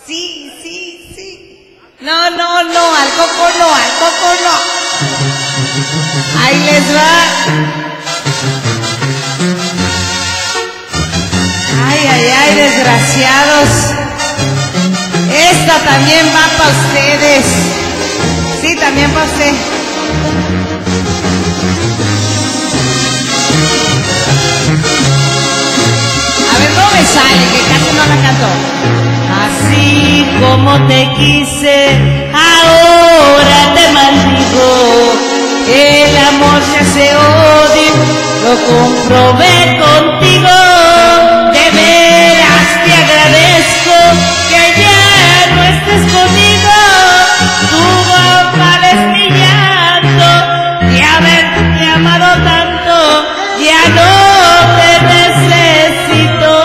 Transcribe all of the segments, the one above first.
Sí, sí, sí. No, no, no, al coco no, al coco no. Ahí les va. Ay, ay, ay, desgraciados. Esta también va para ustedes. Sí, también para usted. A ver, ¿cómo me sale? Que casi no la canto. Así como te quise, ahora te maldigo. El amor se hace odio, lo comprobé contigo. De veras te agradezco que ya no estés conmigo. Tuvo males mi llanto de haberte amado tanto. Ya no te necesito.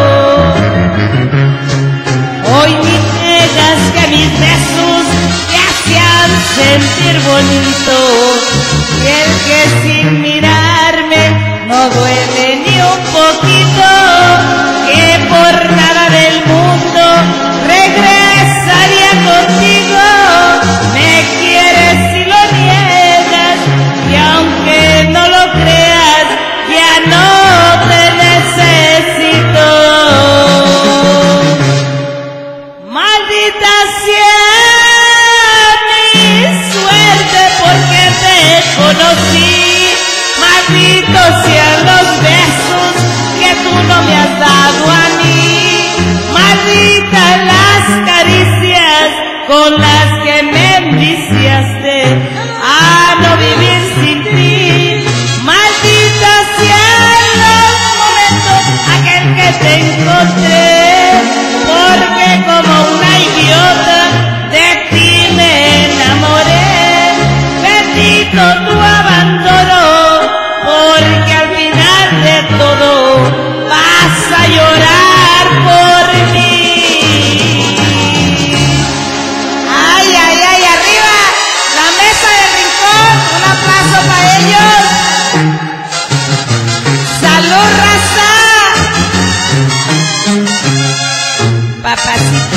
Hoy me negas que mis besos te hacían sentir bonito. Y el que sin mirarme no duele ni un poquito, que por nada del mundo regresaría contigo. Me quieres y lo niegas, y aunque no lo creas, ya no te necesito. Maldita sea mi suerte porque te conocí. Malditos sean los besos que tú no me has dado a mí. Malditas las caricias con las que me enviciaste a no vivir sin ti. Malditos sean los momentos aquel que te encontré, porque como una idiota de ti me enamoré. Bendito tu abandono, porque al final de todo vas a llorar por mí. Ay, ay, ay, arriba la mesa del rincón, un aplauso para ellos. ¡Salud, raza! Papacito.